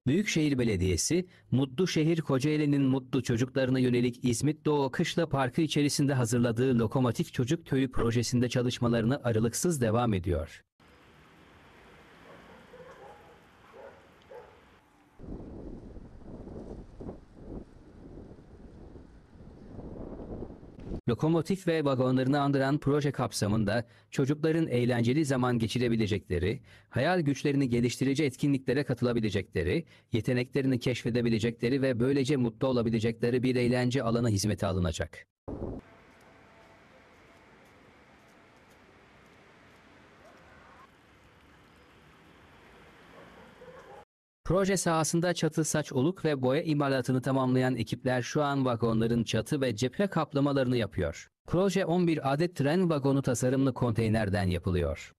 Büyükşehir Belediyesi, Mutlu Şehir Kocaeli'nin mutlu çocuklarına yönelik İzmit Doğu Kışla Parkı içerisinde hazırladığı Lokomotif Çocuk Köyü projesinde çalışmalarına aralıksız devam ediyor. Lokomotif ve vagonlarını andıran proje kapsamında çocukların eğlenceli zaman geçirebilecekleri, hayal güçlerini geliştirici etkinliklere katılabilecekleri, yeteneklerini keşfedebilecekleri ve böylece mutlu olabilecekleri bir eğlence alanı hizmete alınacak. Proje sahasında çatı, saç, oluk ve boya imalatını tamamlayan ekipler şu an vagonların çatı ve cephe kaplamalarını yapıyor. Proje 11 adet tren vagonu tasarımlı konteynerden yapılıyor.